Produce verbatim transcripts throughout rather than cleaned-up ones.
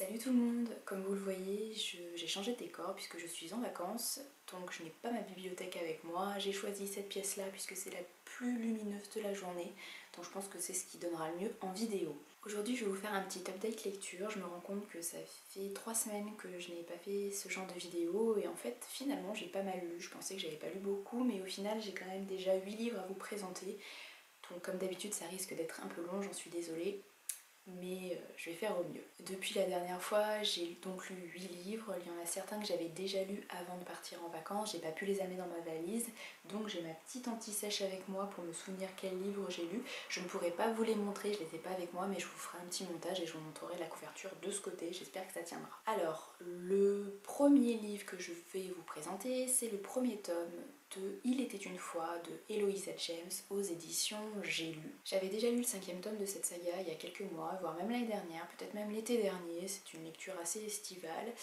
Salut tout le monde, comme vous le voyez, j'ai changé de décor puisque je suis en vacances, donc je n'ai pas ma bibliothèque avec moi. J'ai choisi cette pièce-là puisque c'est la plus lumineuse de la journée, donc je pense que c'est ce qui donnera le mieux en vidéo. Aujourd'hui je vais vous faire un petit update lecture. Je me rends compte que ça fait trois semaines que je n'ai pas fait ce genre de vidéo et en fait finalement j'ai pas mal lu. Je pensais que j'avais pas lu beaucoup, mais au final j'ai quand même déjà huit livres à vous présenter. Donc comme d'habitude ça risque d'être un peu long, j'en suis désolée, mais je vais faire au mieux. Depuis la dernière fois, j'ai donc lu huit livres. Il y en a certains que j'avais déjà lus avant de partir en vacances, j'ai pas pu les amener dans ma valise, donc j'ai ma petite anti-sèche avec moi pour me souvenir quels livres j'ai lus. Je ne pourrai pas vous les montrer, je les ai pas avec moi, mais je vous ferai un petit montage et je vous montrerai la couverture de ce côté, j'espère que ça tiendra. Alors, le premier livre que je vais vous présenter, c'est le premier tome de Il était une fois de Eloisa James aux éditions J'ai lu. J'avais déjà lu le cinquième tome de cette saga il y a quelques mois, voire même l'année dernière, peut-être même l'été dernier. C'est une lecture assez estivale.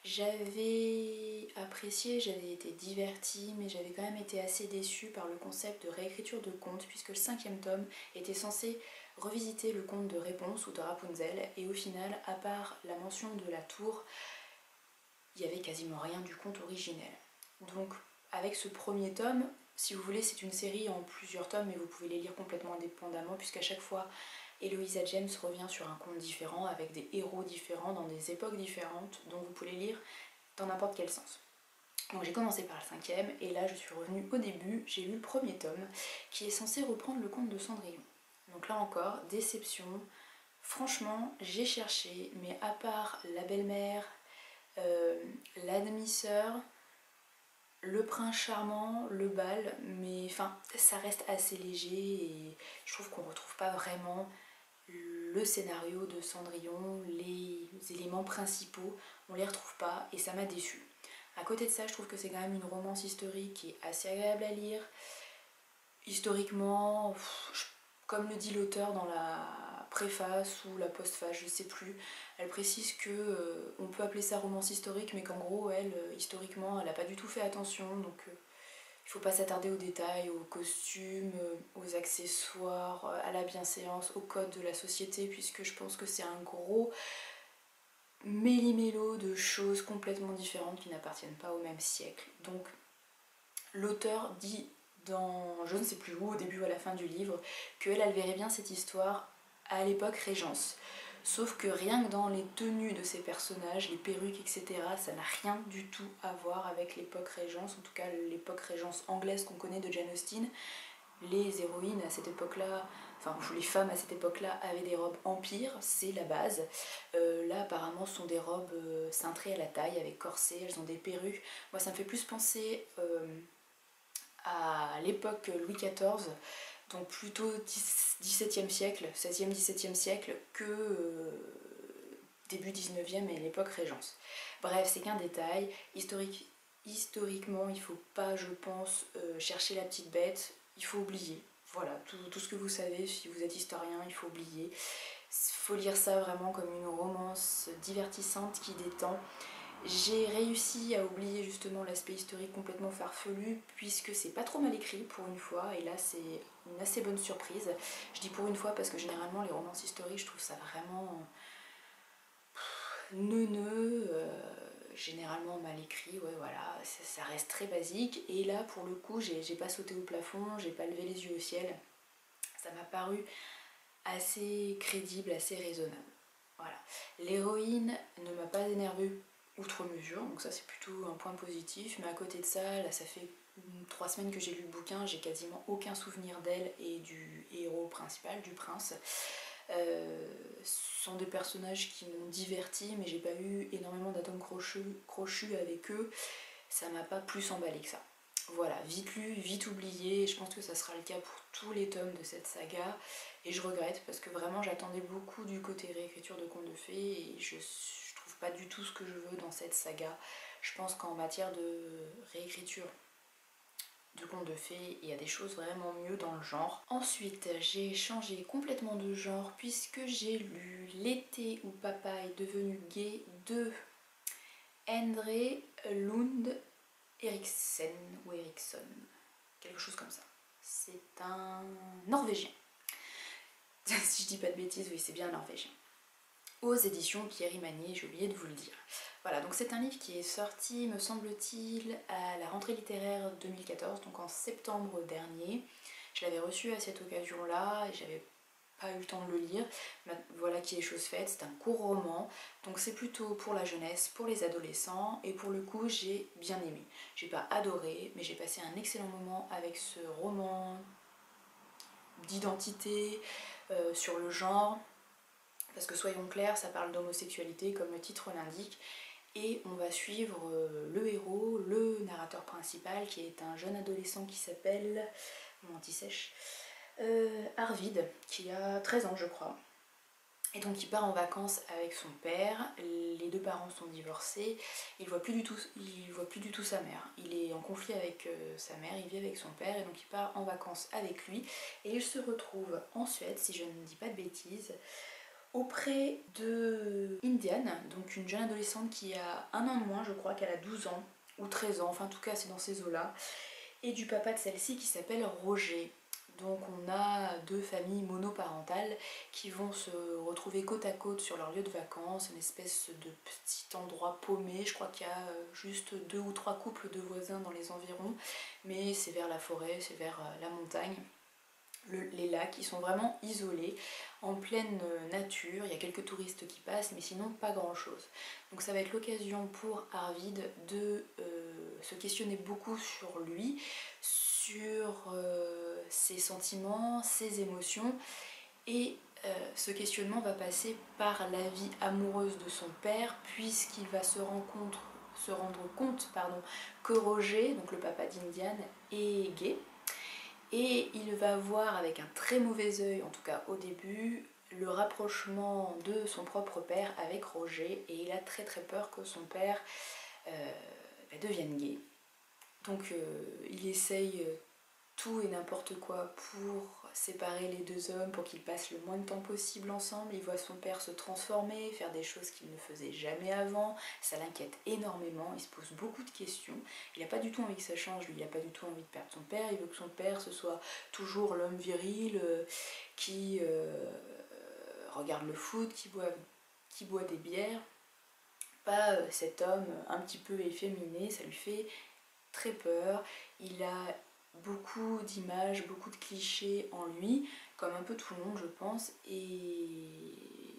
J'avais apprécié, j'avais été divertie, mais j'avais quand même été assez déçue par le concept de réécriture de contes, puisque le cinquième tome était censé revisiter le conte de Réponse ou de Rapunzel, et au final, à part la mention de la tour, il n'y avait quasiment rien du conte originel. Donc avec ce premier tome, si vous voulez, c'est une série en plusieurs tomes, mais vous pouvez les lire complètement indépendamment, puisqu'à chaque fois, Eloisa James revient sur un conte différent, avec des héros différents, dans des époques différentes, donc vous pouvez les lire dans n'importe quel sens. Donc j'ai commencé par le cinquième, et là je suis revenue au début, j'ai lu le premier tome, qui est censé reprendre le conte de Cendrillon. Donc là encore, déception. Franchement, j'ai cherché, mais à part la belle-mère, euh, la demi-sœur, le prince charmant, le bal, mais enfin ça reste assez léger et je trouve qu'on retrouve pas vraiment le scénario de Cendrillon, les éléments principaux, on les retrouve pas et ça m'a déçue. À côté de ça, je trouve que c'est quand même une romance historique qui est assez agréable à lire. Historiquement, comme le dit l'auteur dans la préface ou la postface, je sais plus, elle précise que euh, on peut appeler ça romance historique, mais qu'en gros, elle, euh, historiquement, elle n'a pas du tout fait attention, donc euh, il faut pas s'attarder aux détails, aux costumes, euh, aux accessoires, euh, à la bienséance, au code de la société, puisque je pense que c'est un gros méli-mélo de choses complètement différentes qui n'appartiennent pas au même siècle. Donc l'auteur dit dans je ne sais plus où, au début ou à la fin du livre, qu'elle, elle verrait bien cette histoire à l'époque Régence. Sauf que rien que dans les tenues de ces personnages, les perruques, et cetera, ça n'a rien du tout à voir avec l'époque Régence, en tout cas l'époque Régence anglaise qu'on connaît de Jane Austen. Les héroïnes à cette époque-là, enfin les femmes à cette époque-là avaient des robes empire, c'est la base. Euh, là apparemment ce sont des robes euh, cintrées à la taille avec corset, elles ont des perruques. Moi ça me fait plus penser euh, à l'époque Louis quatorze, donc plutôt dix-septième siècle, seizième dix-septième siècle, que euh, début dix-neuvième et l'époque Régence. Bref, c'est qu'un détail. Historique, historiquement, il ne faut pas, je pense, euh, chercher la petite bête, il faut oublier. Voilà, tout, tout ce que vous savez, si vous êtes historien, il faut oublier. Il faut lire ça vraiment comme une romance divertissante qui détend. J'ai réussi à oublier justement l'aspect historique complètement farfelu, puisque c'est pas trop mal écrit pour une fois, et là c'est une assez bonne surprise. Je dis pour une fois parce que généralement les romances historiques, je trouve ça vraiment neuneux, euh, généralement mal écrit, ouais voilà, ça, ça reste très basique, et là pour le coup j'ai pas sauté au plafond, j'ai pas levé les yeux au ciel, ça m'a paru assez crédible, assez raisonnable. Voilà. L'héroïne ne m'a pas énervée outre mesure, donc ça c'est plutôt un point positif, mais à côté de ça, là ça fait trois semaines que j'ai lu le bouquin, j'ai quasiment aucun souvenir d'elle et du héros principal, du prince. Euh, ce sont des personnages qui m'ont diverti, mais j'ai pas eu énormément d'atomes crochus, crochus avec eux, ça m'a pas plus emballé que ça. Voilà, vite lu, vite oublié, et je pense que ça sera le cas pour tous les tomes de cette saga, et je regrette parce que vraiment j'attendais beaucoup du côté réécriture de contes de fées, et je, je trouve pas du tout ce que je veux dans cette saga. Je pense qu'en matière de réécriture de contes de fées, il y a des choses vraiment mieux dans le genre. Ensuite, j'ai changé complètement de genre puisque j'ai lu L'été où papa est devenu gay de Endre Lund Eriksen ou Eriksson, quelque chose comme ça. C'est un norvégien. Si je dis pas de bêtises, oui, c'est bien un norvégien. aux éditions Pierre Imagné, j'ai oublié de vous le dire. Voilà, donc c'est un livre qui est sorti, me semble-t-il, à la rentrée littéraire deux mille quatorze, donc en septembre dernier. Je l'avais reçu à cette occasion-là et j'avais pas eu le temps de le lire. Voilà qui est chose faite, c'est un court roman, donc c'est plutôt pour la jeunesse, pour les adolescents, et pour le coup j'ai bien aimé. J'ai pas adoré, mais j'ai passé un excellent moment avec ce roman d'identité, euh, sur le genre, parce que soyons clairs, ça parle d'homosexualité comme le titre l'indique, et on va suivre euh, le héros, le narrateur principal, qui est un jeune adolescent qui s'appelle, mon anti-sèche, euh, Arvid, qui a treize ans je crois. Et donc il part en vacances avec son père, les deux parents sont divorcés, il voit plus du tout, il voit plus du tout sa mère. Il est en conflit avec euh, sa mère, il vit avec son père et donc il part en vacances avec lui. Et il se retrouve en Suède, si je ne dis pas de bêtises, auprès de Indiane, donc une jeune adolescente qui a un an de moins, je crois qu'elle a douze ans ou treize ans, enfin en tout cas c'est dans ces eaux-là, et du papa de celle-ci qui s'appelle Roger. Donc on a deux familles monoparentales qui vont se retrouver côte à côte sur leur lieu de vacances, une espèce de petit endroit paumé. Je crois qu'il y a juste deux ou trois couples de voisins dans les environs, mais c'est vers la forêt, c'est vers la montagne. Le, les lacs, ils sont vraiment isolés, en pleine nature, il y a quelques touristes qui passent, mais sinon pas grand chose. Donc ça va être l'occasion pour Arvid de euh, se questionner beaucoup sur lui, sur euh, ses sentiments, ses émotions, et euh, ce questionnement va passer par la vie amoureuse de son père, puisqu'il va se, rencontre, se rendre compte pardon, que Roger, donc le papa d'Indiane, est gay. Et il va voir avec un très mauvais œil, en tout cas au début, le rapprochement de son propre père avec Roger, et il a très très peur que son père euh, devienne gay. Donc euh, il essaye tout et n'importe quoi pour séparer les deux hommes, pour qu'ils passent le moins de temps possible ensemble. Il voit son père se transformer, faire des choses qu'il ne faisait jamais avant, ça l'inquiète énormément, il se pose beaucoup de questions. Il n'a pas du tout envie que ça change, lui, il n'a pas du tout envie de perdre son père, il veut que son père ce soit toujours l'homme viril euh, qui euh, regarde le foot, qui boit, qui boit des bières, pas euh, cet homme un petit peu efféminé, ça lui fait très peur. Il a beaucoup d'images, beaucoup de clichés en lui, comme un peu tout le monde je pense, et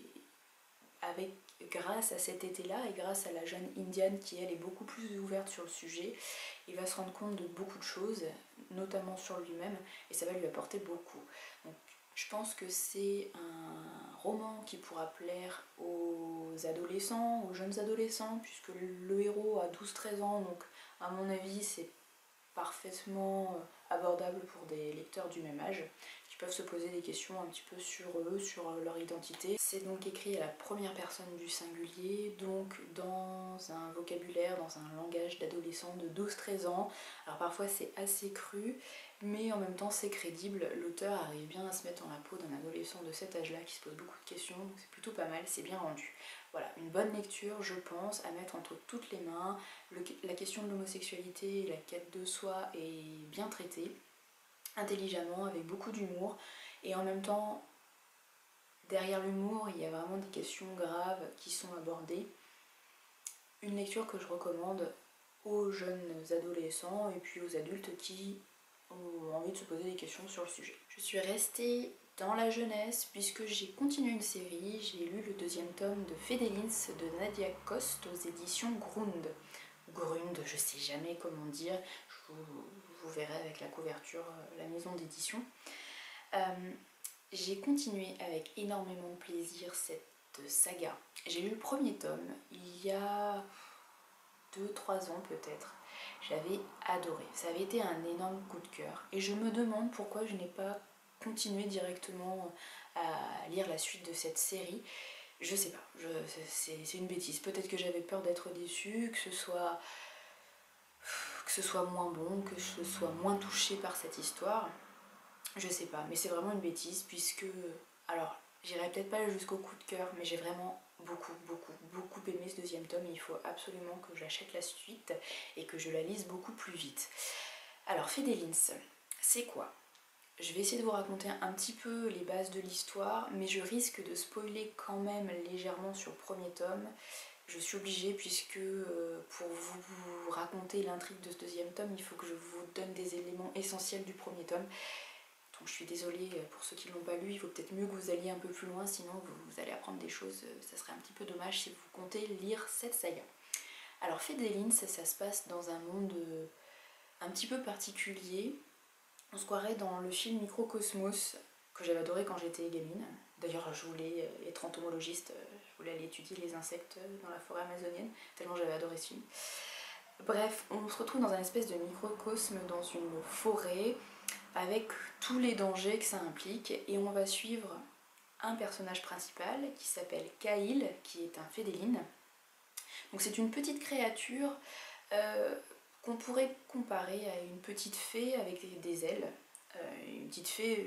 avec, grâce à cet été-là et grâce à la jeune Indiane qui elle est beaucoup plus ouverte sur le sujet, il va se rendre compte de beaucoup de choses, notamment sur lui-même, et ça va lui apporter beaucoup. Donc, je pense que c'est un roman qui pourra plaire aux adolescents, aux jeunes adolescents, puisque le héros a douze treize ans, donc à mon avis c'est parfaitement abordable pour des lecteurs du même âge qui peuvent se poser des questions un petit peu sur eux, sur leur identité. C'est donc écrit à la première personne du singulier, donc dans un vocabulaire, dans un langage d'adolescent de douze treize ans. Alors parfois c'est assez cru, mais en même temps c'est crédible. L'auteur arrive bien à se mettre dans la peau d'un adolescent de cet âge-là qui se pose beaucoup de questions, donc c'est plutôt pas mal, c'est bien rendu. Voilà, une bonne lecture, je pense, à mettre entre toutes les mains. Le, la question de l'homosexualité et la quête de soi est bien traitée, intelligemment, avec beaucoup d'humour, et en même temps, derrière l'humour, il y a vraiment des questions graves qui sont abordées. Une lecture que je recommande aux jeunes adolescents et puis aux adultes qui ont envie de se poser des questions sur le sujet. Je suis restée dans la jeunesse puisque j'ai continué une série, j'ai lu le deuxième tome de Fédélins de Nadia Coste aux éditions Grund. Grund, je sais jamais comment dire, je vous, vous verrez avec la couverture, la maison d'édition. Euh, j'ai continué avec énormément de plaisir cette saga. J'ai lu le premier tome il y a deux trois ans peut-être. J'avais adoré, ça avait été un énorme coup de cœur et je me demande pourquoi je n'ai pas continué directement à lire la suite de cette série. Je sais pas, c'est une bêtise, peut-être que j'avais peur d'être déçue, que ce soit que ce soit moins bon, que je sois moins touchée par cette histoire, je sais pas, mais c'est vraiment une bêtise puisque, alors j'irai peut-être pas jusqu'au coup de cœur, mais j'ai vraiment beaucoup, beaucoup, beaucoup aimé ce deuxième tome et il faut absolument que j'achète la suite et que je la lise beaucoup plus vite. Alors Fédélins, c'est quoi? Je vais essayer de vous raconter un petit peu les bases de l'histoire, mais je risque de spoiler quand même légèrement sur le premier tome. Je suis obligée puisque euh, pour vous, vous raconter l'intrigue de ce deuxième tome, il faut que je vous donne des éléments essentiels du premier tome. Donc je suis désolée pour ceux qui ne l'ont pas lu, il vaut peut-être mieux que vous alliez un peu plus loin, sinon vous, vous allez apprendre des choses, ça serait un petit peu dommage si vous comptez lire cette saga. Alors Fédéline, ça, ça se passe dans un monde euh, un petit peu particulier. On se croirait dans le film Microcosmos, que j'avais adoré quand j'étais gamine. D'ailleurs, je voulais être entomologiste, je voulais aller étudier les insectes dans la forêt amazonienne, tellement j'avais adoré ce film. Bref, on se retrouve dans un espèce de microcosme, dans une forêt, avec tous les dangers que ça implique, et on va suivre un personnage principal qui s'appelle Kaïl, qui est un fédéline. Donc c'est une petite créature euh, qu'on pourrait comparer à une petite fée avec des ailes, euh, une petite fée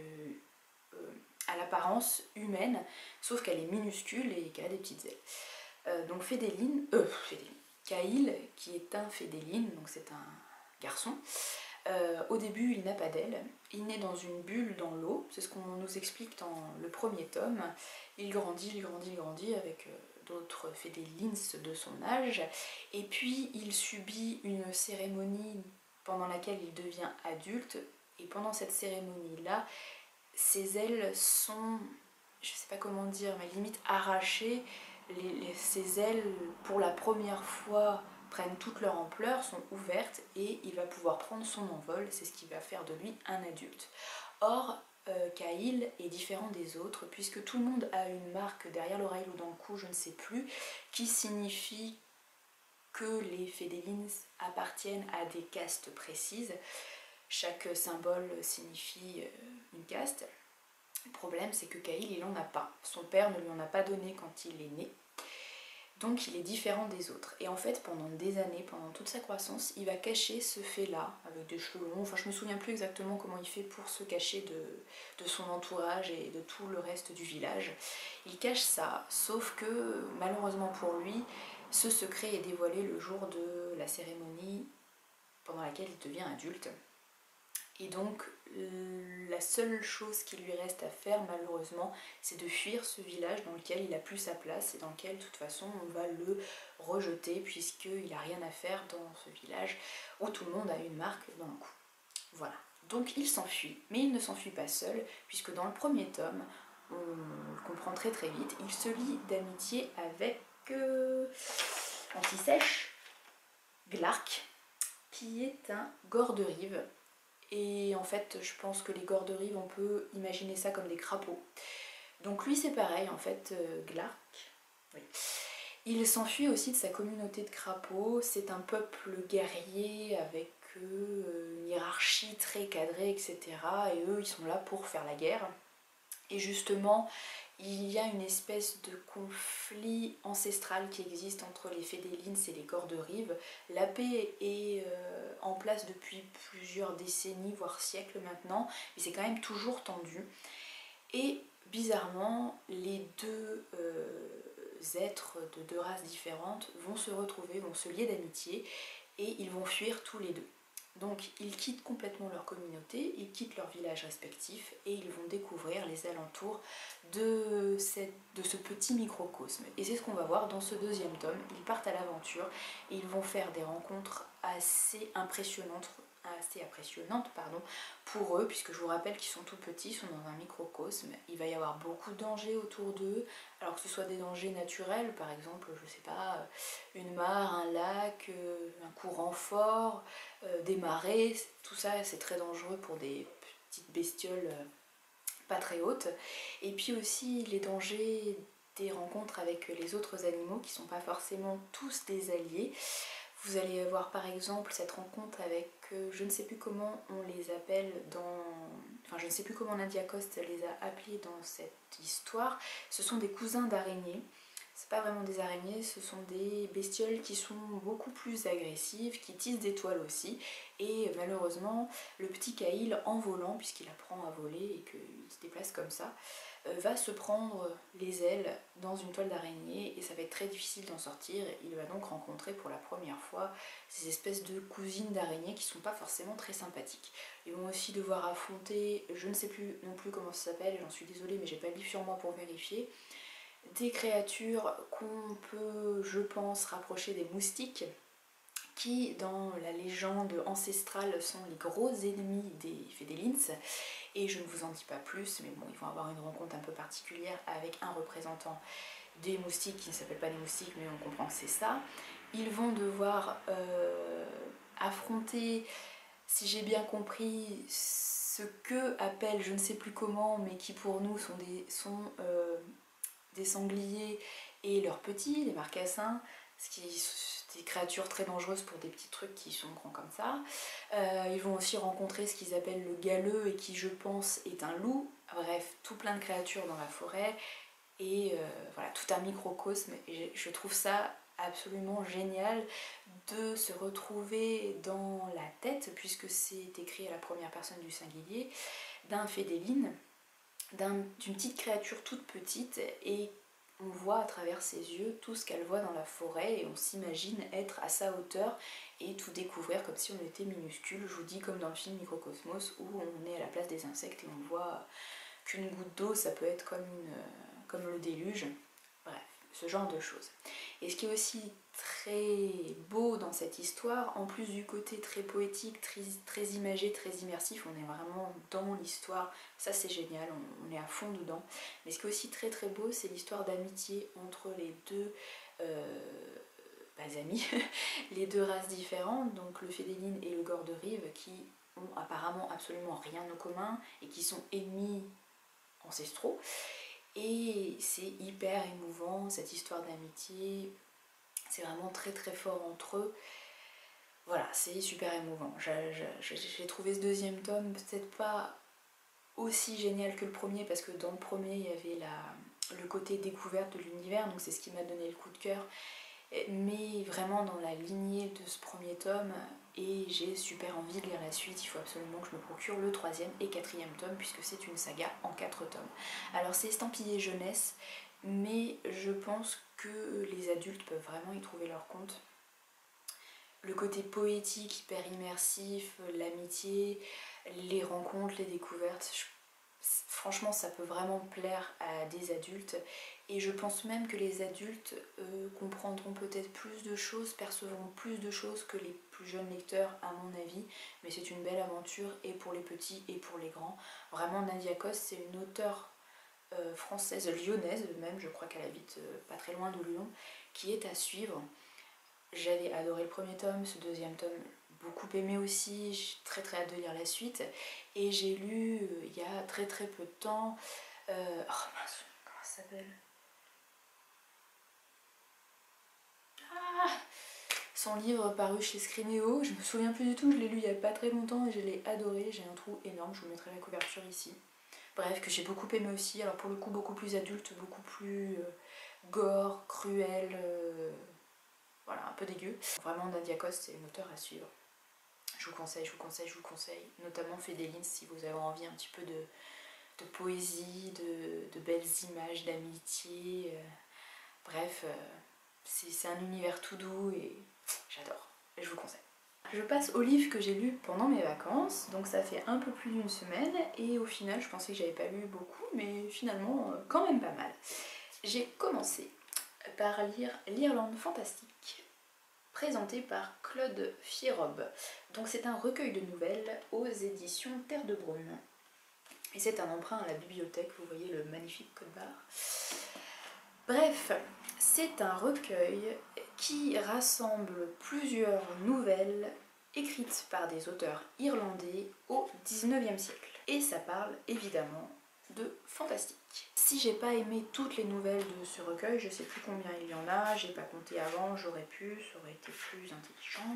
euh, euh, à l'apparence humaine, sauf qu'elle est minuscule et qu'elle a des petites ailes. Euh, donc Fédéline, euh, Fédéline, Kaïl, qui est un fédéline, donc c'est un garçon. Euh, au début, il n'a pas d'ailes, il naît dans une bulle dans l'eau, c'est ce qu'on nous explique dans le premier tome. Il grandit, il grandit, il grandit avec euh, d'autres fédélines de son âge, et puis il subit une cérémonie pendant laquelle il devient adulte, et pendant cette cérémonie-là, ses ailes sont, je sais pas comment dire, mais limite arrachées. Les, les, ses ailes, pour la première fois, prennent toute leur ampleur, sont ouvertes, et il va pouvoir prendre son envol, c'est ce qui va faire de lui un adulte. Or, euh, Kaïl est différent des autres, puisque tout le monde a une marque derrière l'oreille ou dans le cou, je ne sais plus, qui signifie que les fédélines appartiennent à des castes précises. Chaque symbole signifie une caste. Le problème, c'est que Kaïl, il n'en a pas. Son père ne lui en a pas donné quand il est né. Donc il est différent des autres. Et en fait, pendant des années, pendant toute sa croissance, il va cacher ce fait-là, avec des cheveux longs. Enfin, je me souviens plus exactement comment il fait pour se cacher de, de son entourage et de tout le reste du village. Il cache ça, sauf que, malheureusement pour lui, ce secret est dévoilé le jour de la cérémonie pendant laquelle il devient adulte. Et donc, la seule chose qui lui reste à faire, malheureusement, c'est de fuir ce village dans lequel il n'a plus sa place et dans lequel, de toute façon, on va le rejeter puisqu'il n'a rien à faire dans ce village où tout le monde a une marque dans le cou. Voilà. Donc, il s'enfuit, mais il ne s'enfuit pas seul, puisque dans le premier tome, on le comprend très très vite, il se lie d'amitié avec euh, Anti-Sèche, Glark, qui est un gore-de-rive. Et en fait, je pense que les gore-de-rive, on peut imaginer ça comme des crapauds. Donc lui, c'est pareil, en fait, euh, Glark. Oui. Il s'enfuit aussi de sa communauté de crapauds. C'est un peuple guerrier avec euh, une hiérarchie très cadrée, et cetera. Et eux, ils sont là pour faire la guerre. Et justement, il y a une espèce de conflit ancestral qui existe entre les fédélines et les gore-de-rive. La paix est euh, en place depuis plusieurs décennies, voire siècles maintenant, mais c'est quand même toujours tendu. Et bizarrement, les deux euh, êtres de deux races différentes vont se retrouver, vont se lier d'amitié, et ils vont fuir tous les deux. Donc ils quittent complètement leur communauté, ils quittent leur village respectif et ils vont découvrir les alentours de, cette, de ce petit microcosme. Et c'est ce qu'on va voir dans ce deuxième tome. Ils partent à l'aventure et ils vont faire des rencontres assez impressionnantes, assez impressionnantes pardon, pour eux, puisque je vous rappelle qu'ils sont tout petits, ils sont dans un microcosme. Il va y avoir beaucoup de dangers autour d'eux, alors que ce soit des dangers naturels, par exemple, je sais pas, une mare, un lac, un courant fort, euh, des marées, tout ça c'est très dangereux pour des petites bestioles pas très hautes. Et puis aussi les dangers des rencontres avec les autres animaux qui sont pas forcément tous des alliés. Vous allez voir par exemple cette rencontre avec, euh, je ne sais plus comment on les appelle dans... Enfin je ne sais plus comment Nadia Coste les a appelés dans cette histoire. Ce sont des cousins d'araignées. C'est pas vraiment des araignées, ce sont des bestioles qui sont beaucoup plus agressives, qui tissent des toiles aussi. Et malheureusement, le petit Kaïl, en volant, puisqu'il apprend à voler et qu'il se déplace comme ça, euh, va se prendre les ailes dans une toile d'araignée et ça va être très difficile d'en sortir. Il va donc rencontrer pour la première fois ces espèces de cousines d'araignées qui sont pas forcément très sympathiques. Ils vont aussi devoir affronter, je ne sais plus non plus comment ça s'appelle, j'en suis désolée mais j'ai pas le livre sur moi pour vérifier, des créatures qu'on peut, je pense, rapprocher des moustiques, qui dans la légende ancestrale sont les gros ennemis des Félidines. Et je ne vous en dis pas plus, mais bon, ils vont avoir une rencontre un peu particulière avec un représentant des moustiques qui ne s'appelle pas des moustiques, mais on comprend que c'est ça. Ils vont devoir euh, affronter, si j'ai bien compris, ce que appellent, je ne sais plus comment, mais qui pour nous sont des, sont, euh, des sangliers et leurs petits, les marcassins, ce qui des créatures très dangereuses pour des petits trucs qui sont grands comme ça. Euh, ils vont aussi rencontrer ce qu'ils appellent le galeux et qui je pense est un loup. Bref, tout plein de créatures dans la forêt et euh, voilà, tout un microcosme. Et je trouve ça absolument génial de se retrouver dans la tête, puisque c'est écrit à la première personne du singulier, d'un Félidine, d'une petite créature toute petite et on voit à travers ses yeux tout ce qu'elle voit dans la forêt et on s'imagine être à sa hauteur et tout découvrir comme si on était minuscule. Je vous dis comme dans le film Microcosmos où on est à la place des insectes et on voit qu'une goutte d'eau ça peut être comme, une, comme le déluge. Bref, ce genre de choses. Et ce qui est aussi très beau dans cette histoire, en plus du côté très poétique, très, très imagé, très immersif, on est vraiment dans l'histoire, ça c'est génial, on, on est à fond dedans. Mais ce qui est aussi très très beau, c'est l'histoire d'amitié entre les deux euh, bah, amis, les deux races différentes, donc le Félidine et le Gorderive, qui ont apparemment absolument rien en commun et qui sont ennemis ancestraux. Et c'est hyper émouvant, cette histoire d'amitié, c'est vraiment très très fort entre eux. Voilà, c'est super émouvant. J'ai trouvé ce deuxième tome peut-être pas aussi génial que le premier, parce que dans le premier il y avait la, le côté découverte de l'univers, donc c'est ce qui m'a donné le coup de cœur. Mais vraiment dans la lignée de ce premier tome, et j'ai super envie de lire la suite. Il faut absolument que je me procure le troisième et quatrième tome, puisque c'est une saga en quatre tomes. Alors c'est estampillé jeunesse, mais je pense que les adultes peuvent vraiment y trouver leur compte. Le côté poétique, hyper immersif, l'amitié, les rencontres, les découvertes, je... franchement ça peut vraiment plaire à des adultes. Et je pense même que les adultes euh, comprendront peut-être plus de choses, percevront plus de choses que les plus jeunes lecteurs à mon avis. Mais c'est une belle aventure et pour les petits et pour les grands. Vraiment Nadia Coste, c'est une auteure euh, française, lyonnaise même, je crois qu'elle habite euh, pas très loin de Lyon, qui est à suivre. J'avais adoré le premier tome, ce deuxième tome beaucoup aimé aussi, j'ai très très hâte de lire la suite. Et j'ai lu euh, il y a très très peu de temps, euh, oh mince, comment ça s'appelle ? Ah, son livre paru chez Scrinéo, je me souviens plus du tout, je l'ai lu il y a pas très longtemps et je l'ai adoré, j'ai un trou énorme, je vous mettrai la couverture ici. Bref, que j'ai beaucoup aimé aussi, alors pour le coup beaucoup plus adulte, beaucoup plus euh, gore, cruel, euh, voilà, un peu dégueu. Vraiment Nadia Coste, c'est une auteure à suivre. Je vous conseille, je vous conseille, je vous conseille, notamment Félidine si vous avez envie un petit peu de, de poésie, de, de belles images, d'amitié, euh, bref, euh, c'est un univers tout doux et j'adore, et je vous conseille. Je passe au livre que j'ai lu pendant mes vacances, donc ça fait un peu plus d'une semaine, et au final je pensais que j'avais pas lu beaucoup, mais finalement quand même pas mal. J'ai commencé par lire L'Irlande fantastique, présenté par Claude Fierobe. Donc c'est un recueil de nouvelles aux éditions Terre de Brume. Et c'est un emprunt à la bibliothèque, vous voyez le magnifique code barre. Bref, c'est un recueil qui rassemble plusieurs nouvelles écrites par des auteurs irlandais au dix-neuvième siècle. Et ça parle évidemment de fantastique. Si j'ai pas aimé toutes les nouvelles de ce recueil, je sais plus combien il y en a, j'ai pas compté avant, j'aurais pu, ça aurait été plus intelligent.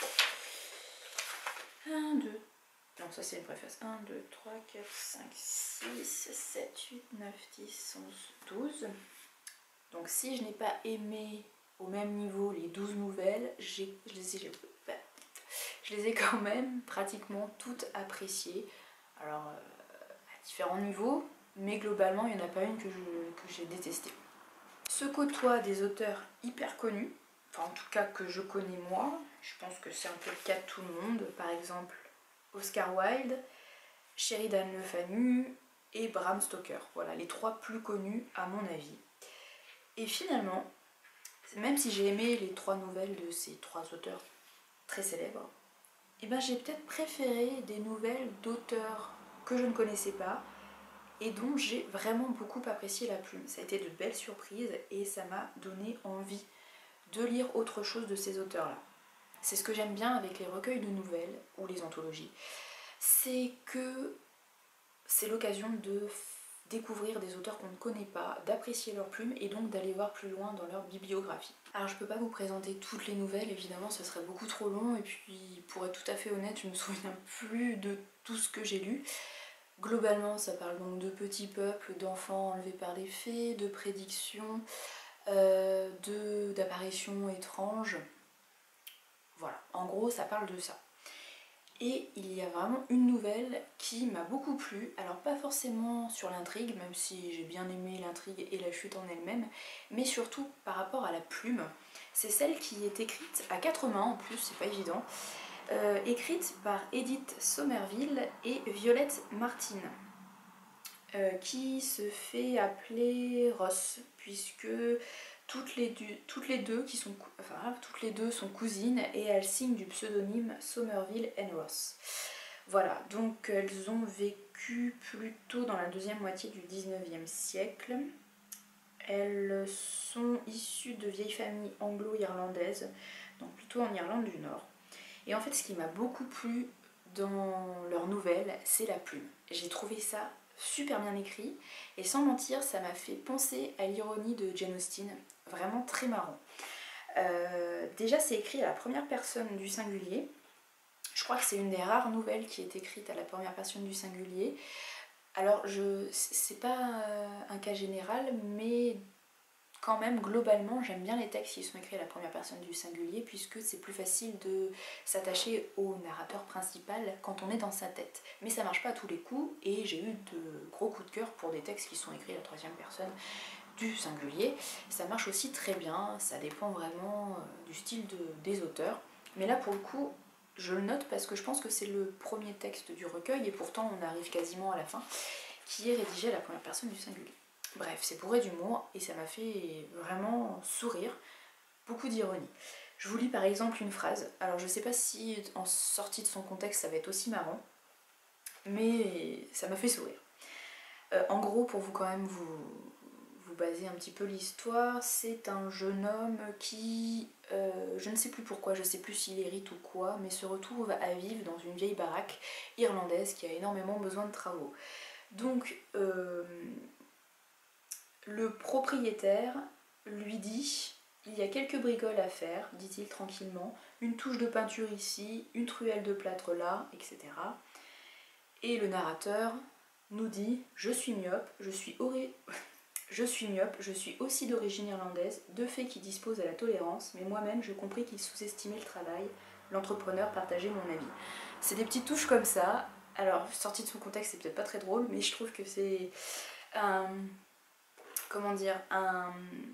un, deux, non ça c'est une préface, un, deux, trois, quatre, cinq, six, sept, huit, neuf, dix, onze, douze. Donc si je n'ai pas aimé au même niveau les douze nouvelles, je les ai, je les ai quand même pratiquement toutes appréciées. Alors euh, à différents niveaux, mais globalement il n'y en a pas une que j'ai détestée. Se côtoient des auteurs hyper connus, enfin en tout cas que je connais moi, je pense que c'est un peu le cas de tout le monde, par exemple Oscar Wilde, Sheridan Le Fanu et Bram Stoker, voilà les trois plus connus à mon avis. Et finalement, même si j'ai aimé les trois nouvelles de ces trois auteurs très célèbres, et ben j'ai peut-être préféré des nouvelles d'auteurs que je ne connaissais pas et dont j'ai vraiment beaucoup apprécié la plume. Ça a été de belles surprises et ça m'a donné envie de lire autre chose de ces auteurs-là. C'est ce que j'aime bien avec les recueils de nouvelles ou les anthologies, c'est que c'est l'occasion de découvrir des auteurs qu'on ne connaît pas, d'apprécier leur plume et donc d'aller voir plus loin dans leur bibliographie. Alors je peux pas vous présenter toutes les nouvelles, évidemment ce serait beaucoup trop long et puis pour être tout à fait honnête je me souviens plus de tout ce que j'ai lu. Globalement ça parle donc de petits peuples, d'enfants enlevés par les fées, de prédictions, euh, d'apparitions étranges. Voilà, en gros ça parle de ça. Et il y a vraiment une nouvelle qui m'a beaucoup plu, alors pas forcément sur l'intrigue, même si j'ai bien aimé l'intrigue et la chute en elle-même, mais surtout par rapport à la plume. C'est celle qui est écrite à quatre mains en plus, c'est pas évident, euh, écrite par Edith Somerville et Violette Martin, euh, qui se fait appeler Ross, puisque toutes les, deux, toutes les deux qui sont, enfin, toutes les deux sont cousines et elles signent du pseudonyme Somerville and Ross. Voilà, donc elles ont vécu plutôt dans la deuxième moitié du dix-neuvième siècle. Elles sont issues de vieilles familles anglo-irlandaises, donc plutôt en Irlande du Nord. Et en fait, ce qui m'a beaucoup plu dans leurs nouvelles, c'est la plume. J'ai trouvé ça super bien écrit, et sans mentir, ça m'a fait penser à l'ironie de Jane Austen, vraiment très marrant. Euh, déjà, c'est écrit à la première personne du singulier. Je crois que c'est une des rares nouvelles qui est écrite à la première personne du singulier. Alors, je, c'est pas un cas général, mais quand même, globalement, j'aime bien les textes qui sont écrits à la première personne du singulier, puisque c'est plus facile de s'attacher au narrateur principal quand on est dans sa tête. Mais ça marche pas à tous les coups, et j'ai eu de gros coups de cœur pour des textes qui sont écrits à la troisième personne du singulier. Ça marche aussi très bien, ça dépend vraiment du style de, des auteurs. Mais là, pour le coup, je le note parce que je pense que c'est le premier texte du recueil, et pourtant on arrive quasiment à la fin, qui est rédigé à la première personne du singulier. Bref, c'est bourré d'humour et ça m'a fait vraiment sourire, beaucoup d'ironie. Je vous lis par exemple une phrase, alors je sais pas si en sortie de son contexte ça va être aussi marrant, mais ça m'a fait sourire. Euh, en gros, pour vous quand même vous, vous baser un petit peu l'histoire, c'est un jeune homme qui, euh, je ne sais plus pourquoi, je sais plus s'il hérite ou quoi, mais se retrouve à vivre dans une vieille baraque irlandaise qui a énormément besoin de travaux. Donc, euh, le propriétaire lui dit « Il y a quelques bricoles à faire, dit-il tranquillement, une touche de peinture ici, une truelle de plâtre là, et cetera. » Et le narrateur nous dit « Je suis myope, je suis, ori... je suis myope, je suis aussi d'origine irlandaise, deux faits qui disposent à la tolérance, mais moi-même je compris qu'il sous-estimait le travail, l'entrepreneur partageait mon avis. » C'est des petites touches comme ça, alors sorti de son contexte c'est peut-être pas très drôle, mais je trouve que c'est un... comment dire, un,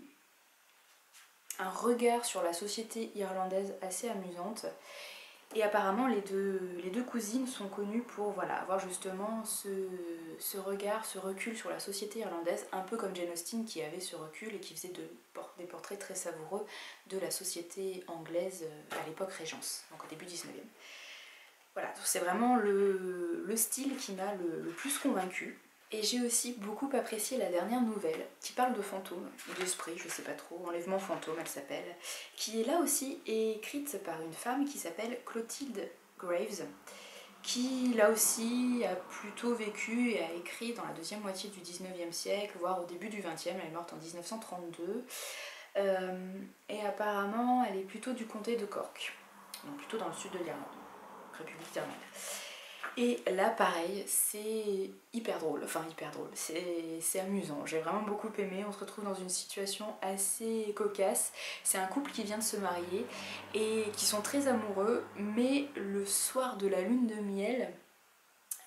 un regard sur la société irlandaise assez amusante. Et apparemment les deux, les deux cousines sont connues pour voilà, avoir justement ce, ce regard, ce recul sur la société irlandaise, un peu comme Jane Austen qui avait ce recul et qui faisait de, des portraits très savoureux de la société anglaise à l'époque Régence, donc au début dix-neuvième. Voilà, c'est vraiment le, le style qui m'a le, le plus convaincue. Et j'ai aussi beaucoup apprécié la dernière nouvelle, qui parle de fantômes, ou d'esprit, je sais pas trop, Enlèvement fantôme elle s'appelle, qui est là aussi écrite par une femme qui s'appelle Clotilde Graves, qui là aussi a plutôt vécu et a écrit dans la deuxième moitié du dix-neuvième siècle, voire au début du vingtième, elle est morte en mille neuf cent trente-deux, euh, et apparemment elle est plutôt du comté de Cork, donc plutôt dans le sud de l'Irlande, République d'Irlande. Et là pareil, c'est hyper drôle, enfin hyper drôle, c'est amusant, j'ai vraiment beaucoup aimé, on se retrouve dans une situation assez cocasse. C'est un couple qui vient de se marier et qui sont très amoureux, mais le soir de la lune de miel,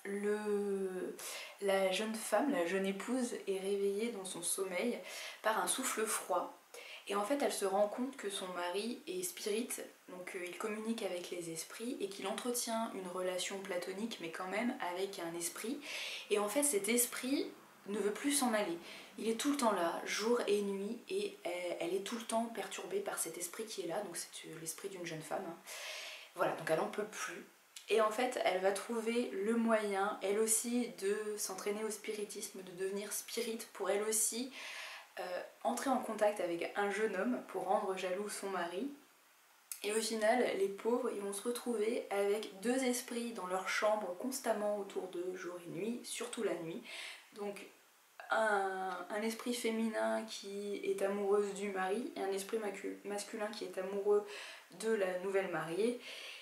le... la jeune femme, la jeune épouse est réveillée dans son sommeil par un souffle froid. Et en fait elle se rend compte que son mari est spirit, donc euh, il communique avec les esprits et qu'il entretient une relation platonique mais quand même avec un esprit. Et en fait cet esprit ne veut plus s'en aller. Il est tout le temps là, jour et nuit, et elle, elle est tout le temps perturbée par cet esprit qui est là, donc c'est l'esprit d'une jeune femme. Hein. Voilà, donc elle n'en peut plus. Et en fait, elle va trouver le moyen, elle aussi, de s'entraîner au spiritisme, de devenir spirit pour elle aussi euh, entrer en contact avec un jeune homme pour rendre jaloux son mari. Et au final, les pauvres, ils vont se retrouver avec deux esprits dans leur chambre constamment autour d'eux, jour et nuit, surtout la nuit. Donc un, un esprit féminin qui est amoureuse du mari et un esprit masculin qui est amoureux de la nouvelle mariée.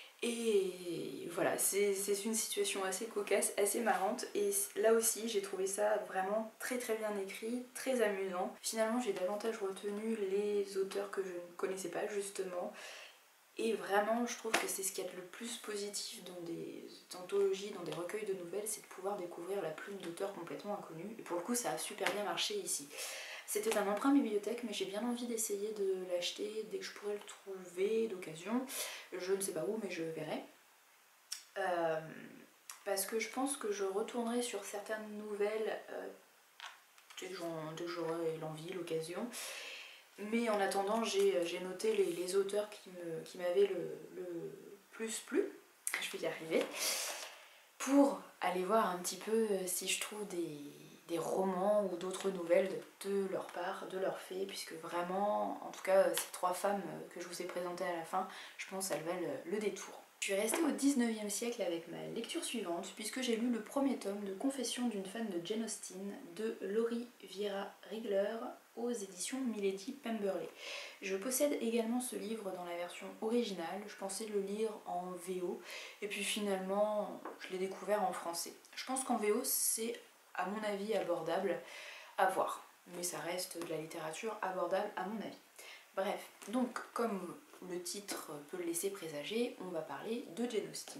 Et voilà, c'est une situation assez cocasse, assez marrante, et là aussi j'ai trouvé ça vraiment très très bien écrit, très amusant. Finalement j'ai davantage retenu les auteurs que je ne connaissais pas justement, et vraiment je trouve que c'est ce qu'il y a de le plus positif dans des anthologies, dans des recueils de nouvelles, c'est de pouvoir découvrir la plume d'auteurs complètement inconnus, et pour le coup ça a super bien marché ici. C'était un emprunt bibliothèque, mais j'ai bien envie d'essayer de l'acheter dès que je pourrai le trouver d'occasion. Je ne sais pas où, mais je verrai. Euh, parce que je pense que je retournerai sur certaines nouvelles euh, dès que j'aurai l'envie, l'occasion. Mais en attendant, j'ai noté les, les auteurs qui m'avaient qui le, le plus plu. Je vais y arriver. Pour aller voir un petit peu si je trouve des... des romans ou d'autres nouvelles de leur part, de leur fait, puisque vraiment, en tout cas, ces trois femmes que je vous ai présentées à la fin, je pense qu'elles valent le détour. Je suis restée au dix-neuvième siècle avec ma lecture suivante, puisque j'ai lu le premier tome de Confessions d'une fan de Jane Austen de Laurie Vira Rigler aux éditions Milady Pemberley. Je possède également ce livre dans la version originale, je pensais le lire en V O, et puis finalement, je l'ai découvert en français. Je pense qu'en V O, c'est à mon avis abordable à voir, mais ça reste de la littérature abordable à mon avis. Bref, donc comme le titre peut le laisser présager, on va parler de Jane Austen.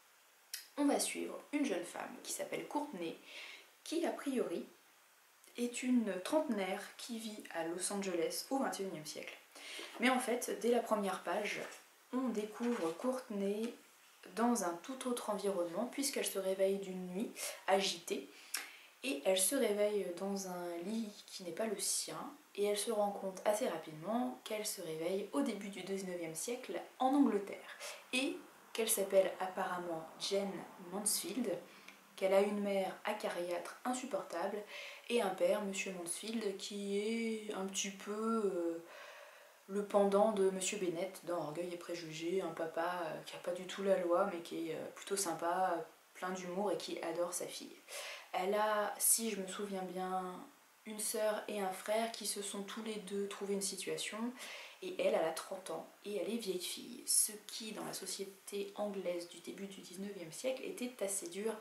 On va suivre une jeune femme qui s'appelle Courtney, qui a priori est une trentenaire qui vit à Los Angeles au vingt et unième siècle. Mais en fait, dès la première page, on découvre Courtney dans un tout autre environnement, puisqu'elle se réveille d'une nuit agitée, et elle se réveille dans un lit qui n'est pas le sien, et elle se rend compte assez rapidement qu'elle se réveille au début du dix-neuvième siècle en Angleterre, et qu'elle s'appelle apparemment Jane Mansfield, qu'elle a une mère acariâtre insupportable, et un père, Monsieur Mansfield, qui est un petit peu euh, le pendant de Monsieur Bennet dans Orgueil et Préjugés, un papa euh, qui n'a pas du tout la loi, mais qui est euh, plutôt sympa, euh, plein d'humour et qui adore sa fille. Elle a, si je me souviens bien, une sœur et un frère qui se sont tous les deux trouvé une situation, et elle, elle a trente ans et elle est vieille fille, ce qui dans la société anglaise du début du dix-neuvième siècle était assez dur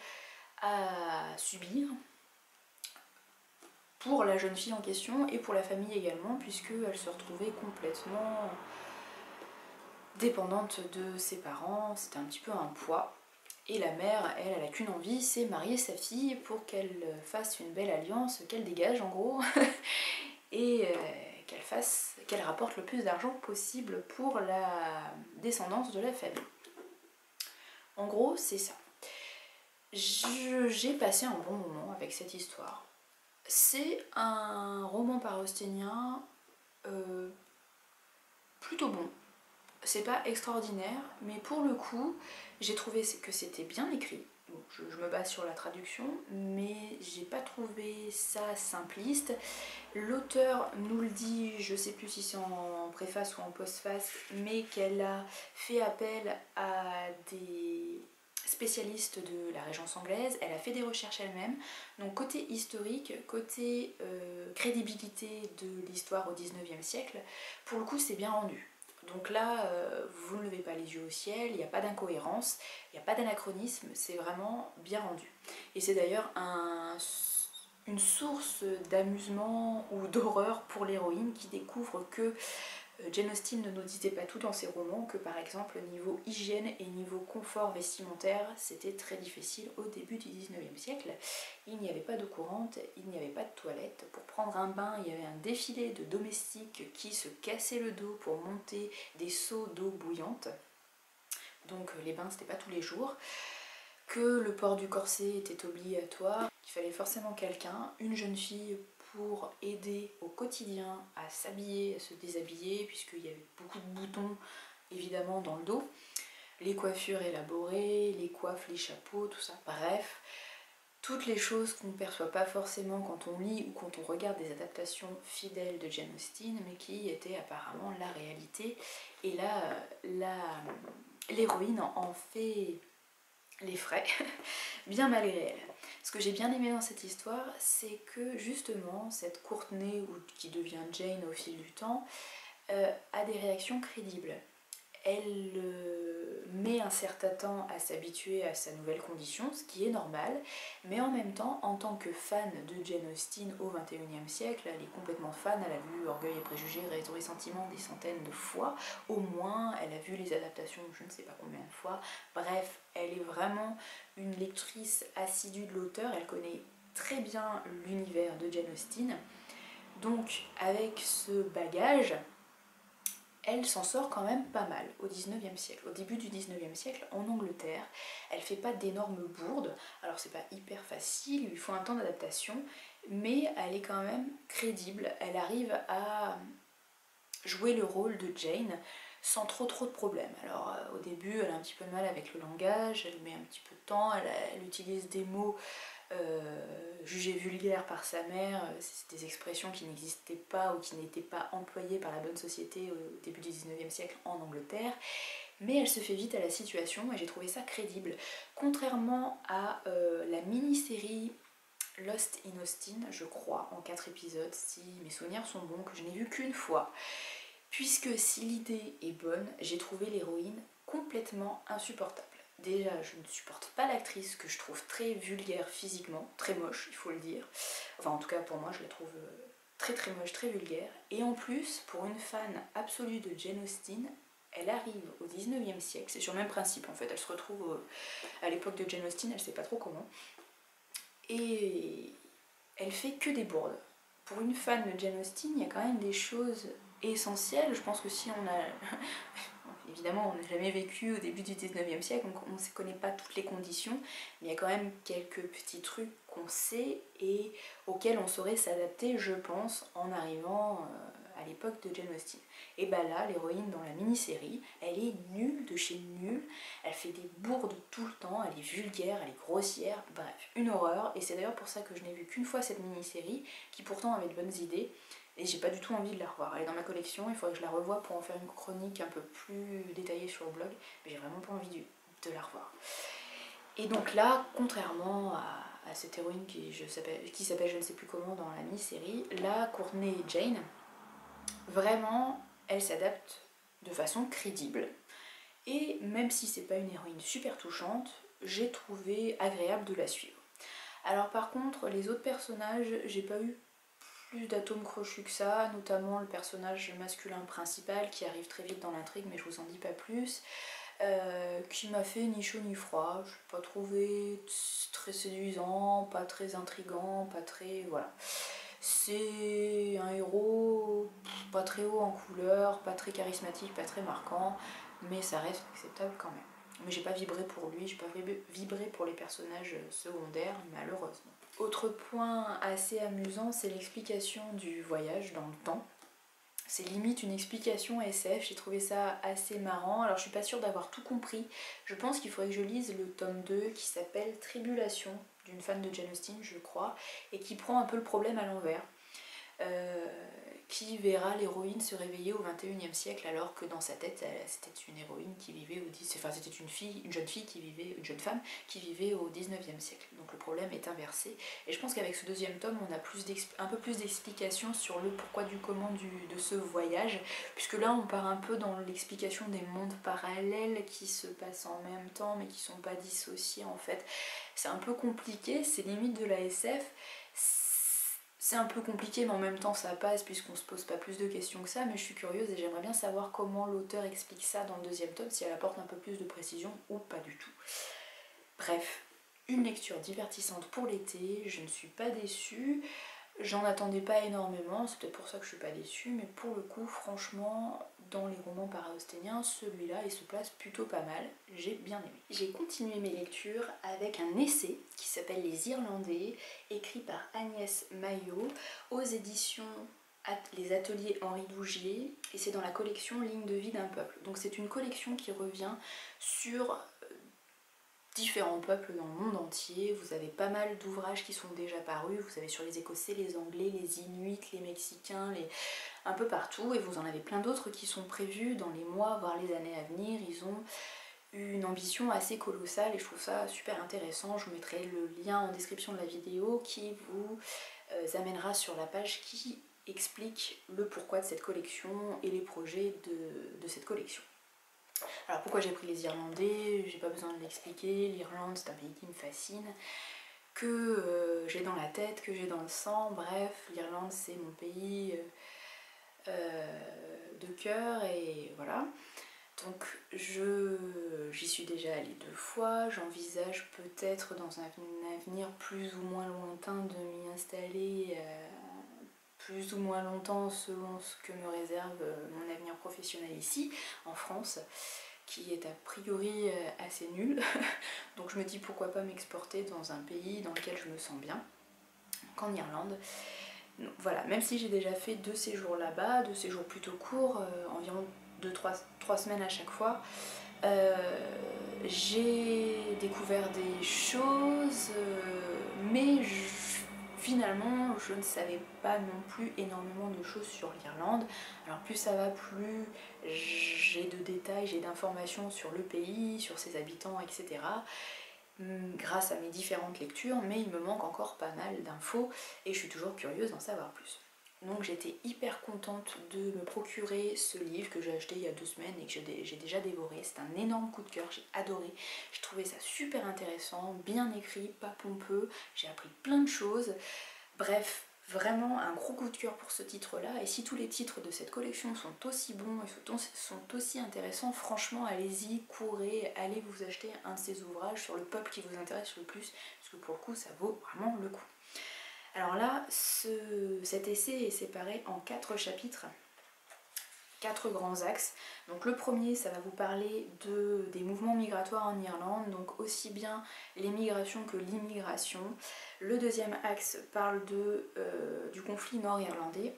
à subir pour la jeune fille en question et pour la famille également, puisqu'elle se retrouvait complètement dépendante de ses parents, c'était un petit peu un poids. Et la mère, elle, elle a qu'une envie, c'est marier sa fille pour qu'elle fasse une belle alliance, qu'elle dégage en gros, et euh, qu'elle fasse, qu'elle rapporte le plus d'argent possible pour la descendance de la famille. En gros, c'est ça. J'ai passé un bon moment avec cette histoire. C'est un roman parausténien euh, plutôt bon. C'est pas extraordinaire, mais pour le coup, j'ai trouvé que c'était bien écrit. Bon, je, je me base sur la traduction, mais j'ai pas trouvé ça simpliste. L'auteur nous le dit, je sais plus si c'est en préface ou en postface, mais qu'elle a fait appel à des spécialiste de la Régence anglaise, elle a fait des recherches elle-même, donc côté historique, côté euh, crédibilité de l'histoire au dix-neuvième siècle, pour le coup c'est bien rendu. Donc là, euh, vous ne levez pas les yeux au ciel, il n'y a pas d'incohérence, il n'y a pas d'anachronisme, c'est vraiment bien rendu. Et c'est d'ailleurs un, une source d'amusement ou d'horreur pour l'héroïne qui découvre que Euh, Jane Austen ne nous disait pas tout dans ses romans, que par exemple niveau hygiène et niveau confort vestimentaire, c'était très difficile au début du dix-neuvième siècle. Il n'y avait pas d'eau courante, il n'y avait pas de toilette. Pour prendre un bain, il y avait un défilé de domestiques qui se cassaient le dos pour monter des seaux d'eau bouillante. Donc les bains, c'était pas tous les jours. Que le port du corset était obligatoire, qu'il fallait forcément quelqu'un, une jeune fille pour aider au quotidien à s'habiller, à se déshabiller, puisqu'il y avait beaucoup de boutons évidemment dans le dos, les coiffures élaborées, les coiffes, les chapeaux, tout ça, bref, toutes les choses qu'on ne perçoit pas forcément quand on lit ou quand on regarde des adaptations fidèles de Jane Austen, mais qui étaient apparemment la réalité, et là, l'héroïne en fait les frais, bien malgré elle. Ce que j'ai bien aimé dans cette histoire, c'est que justement, cette Courtenay, ou qui devient Jane au fil du temps, euh, a des réactions crédibles. Elle euh, met un certain temps à s'habituer à sa nouvelle condition, ce qui est normal, mais en même temps, en tant que fan de Jane Austen au vingt et unième siècle, elle est complètement fan, elle a vu Orgueil et Préjugés, Raison et Sentiment des centaines de fois, au moins, elle a vu les adaptations je ne sais pas combien de fois, bref, elle est vraiment une lectrice assidue de l'auteur, elle connaît très bien l'univers de Jane Austen, donc avec ce bagage, elle s'en sort quand même pas mal au dix-neuvième siècle. Au début du dix-neuvième siècle, en Angleterre, elle fait pas d'énormes bourdes, alors c'est pas hyper facile, il lui faut un temps d'adaptation, mais elle est quand même crédible, elle arrive à jouer le rôle de Jane sans trop trop de problèmes. Alors euh, au début, elle a un petit peu de mal avec le langage, elle met un petit peu de temps, elle, elle utilise des mots Euh, jugé vulgaire par sa mère, c'est des expressions qui n'existaient pas ou qui n'étaient pas employées par la bonne société au début du dix-neuvième siècle en Angleterre, mais elle se fait vite à la situation et j'ai trouvé ça crédible. Contrairement à euh, la mini-série Lost in Austen, je crois, en quatre épisodes, si mes souvenirs sont bons, que je n'ai vu qu'une fois, puisque si l'idée est bonne, j'ai trouvé l'héroïne complètement insupportable. Déjà, je ne supporte pas l'actrice que je trouve très vulgaire physiquement, très moche, il faut le dire. Enfin, en tout cas, pour moi, je la trouve très très moche, très vulgaire. Et en plus, pour une fan absolue de Jane Austen, elle arrive au dix-neuvième siècle, c'est sur le même principe en fait, elle se retrouve à l'époque de Jane Austen, elle sait pas trop comment, et elle fait que des bourdes. Pour une fan de Jane Austen, il y a quand même des choses essentielles. Je pense que si on a... Évidemment, on n'a jamais vécu au début du dix-neuvième siècle, donc on ne connaît pas toutes les conditions, mais il y a quand même quelques petits trucs qu'on sait et auxquels on saurait s'adapter, je pense, en arrivant à l'époque de Jane Austen. Et bah là, l'héroïne dans la mini-série, elle est nulle de chez nulle, elle fait des bourdes tout le temps, elle est vulgaire, elle est grossière, bref, une horreur, et c'est d'ailleurs pour ça que je n'ai vu qu'une fois cette mini-série, qui pourtant avait de bonnes idées, et j'ai pas du tout envie de la revoir. Elle est dans ma collection, il faudrait que je la revoie pour en faire une chronique un peu plus détaillée sur le blog, mais j'ai vraiment pas envie de, de la revoir. Et donc là, contrairement à, à cette héroïne qui, qui s'appelle je ne sais plus comment dans la mini-série, là, Courtenay Jane, vraiment, elle s'adapte de façon crédible. Et même si c'est pas une héroïne super touchante, j'ai trouvé agréable de la suivre. Alors par contre, les autres personnages, j'ai pas eu plus d'atomes crochus que ça, notamment le personnage masculin principal qui arrive très vite dans l'intrigue, mais je vous en dis pas plus, euh, qui m'a fait ni chaud ni froid, je l'ai pas trouvé très séduisant, pas très intriguant, pas très... voilà. C'est un héros pas très haut en couleur, pas très charismatique, pas très marquant, mais ça reste acceptable quand même. Mais j'ai pas vibré pour lui, j'ai pas vibré pour les personnages secondaires, malheureusement. Autre point assez amusant, c'est l'explication du voyage dans le temps. C'est limite une explication S F, j'ai trouvé ça assez marrant. Alors je suis pas sûre d'avoir tout compris, je pense qu'il faudrait que je lise le tome deux qui s'appelle Tribulation, d'une fan de Jane Austen je crois, et qui prend un peu le problème à l'envers. Euh, qui verra l'héroïne se réveiller au vingt et unième siècle alors que dans sa tête c'était une héroïne qui vivait au dix... enfin c'était une fille, une jeune fille qui vivait, une jeune femme qui vivait au dix-neuvième siècle. Donc le problème est inversé. Et je pense qu'avec ce deuxième tome on a plus un peu plus d'explications sur le pourquoi du comment du, de ce voyage, puisque là on part un peu dans l'explication des mondes parallèles qui se passent en même temps mais qui sont pas dissociés en fait. C'est un peu compliqué, c'est limite de la S F. c'est un peu compliqué mais en même temps ça passe puisqu'on se pose pas plus de questions que ça, mais je suis curieuse et j'aimerais bien savoir comment l'auteur explique ça dans le deuxième tome, si elle apporte un peu plus de précision ou pas du tout. Bref, une lecture divertissante pour l'été, je ne suis pas déçue. J'en attendais pas énormément, c'est peut-être pour ça que je suis pas déçue, mais pour le coup, franchement, dans les romans para-austéniens, celui-là, il se place plutôt pas mal. J'ai bien aimé. J'ai continué mes lectures avec un essai qui s'appelle Les Irlandais, écrit par Agnès Maillot, aux éditions Les Ateliers Henri Dougier, et c'est dans la collection Ligne de vie d'un peuple. Donc c'est une collection qui revient sur différents peuples dans le monde entier. Vous avez pas mal d'ouvrages qui sont déjà parus, vous avez sur les Écossais, les Anglais, les Inuits, les Mexicains, les... un peu partout, et vous en avez plein d'autres qui sont prévus dans les mois, voire les années à venir. Ils ont une ambition assez colossale et je trouve ça super intéressant. Je vous mettrai le lien en description de la vidéo qui vous euh, amènera sur la page qui explique le pourquoi de cette collection et les projets de, de cette collection. Alors pourquoi j'ai pris les Irlandais, j'ai pas besoin de l'expliquer, l'Irlande c'est un pays qui me fascine, que euh, j'ai dans la tête, que j'ai dans le sang, bref, l'Irlande c'est mon pays euh, euh, de cœur et voilà. Donc j'y suis déjà allée deux fois, j'envisage peut-être dans un avenir plus ou moins lointain de m'y installer euh, plus ou moins longtemps selon ce que me réserve mon avenir professionnel ici, en France, qui est a priori assez nul. Donc je me dis pourquoi pas m'exporter dans un pays dans lequel je me sens bien, qu'en Irlande. Donc, voilà, même si j'ai déjà fait deux séjours là-bas, deux séjours plutôt courts, euh, environ deux trois semaines à chaque fois, euh, j'ai découvert des choses, euh, mais je, finalement je ne savais pas non plus énormément de choses sur l'Irlande. Alors plus ça va, plus j'ai de détails, j'ai d'informations sur le pays, sur ses habitants, et cetera grâce à mes différentes lectures, mais il me manque encore pas mal d'infos et je suis toujours curieuse d'en savoir plus. Donc j'étais hyper contente de me procurer ce livre que j'ai acheté il y a deux semaines et que j'ai déjà dévoré. C'est un énorme coup de cœur, j'ai adoré. J'ai trouvé ça super intéressant, bien écrit, pas pompeux, j'ai appris plein de choses. Bref, vraiment un gros coup de cœur pour ce titre-là. Et si tous les titres de cette collection sont aussi bons et sont aussi intéressants, franchement, allez-y, courez, allez vous acheter un de ces ouvrages sur le peuple qui vous intéresse le plus, parce que pour le coup, ça vaut vraiment le coup. Alors là, ce, cet essai est séparé en quatre chapitres, quatre grands axes. Donc le premier, ça va vous parler de, des mouvements migratoires en Irlande, donc aussi bien l'émigration que l'immigration. Le deuxième axe parle de, euh, du conflit nord-irlandais.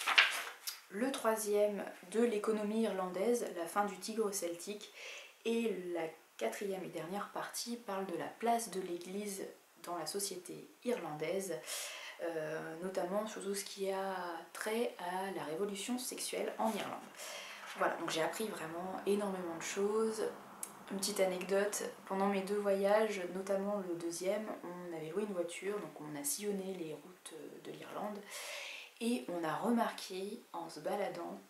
Le troisième, de l'économie irlandaise, la fin du tigre celtique. Et la quatrième et dernière partie parle de la place de l'église dans la société irlandaise, euh, notamment sur tout ce qui a trait à la révolution sexuelle en Irlande. Voilà, donc j'ai appris vraiment énormément de choses. Une petite anecdote, pendant mes deux voyages, notamment le deuxième, on avait loué une voiture, donc on a sillonné les routes de l'Irlande, et on a remarqué en se baladant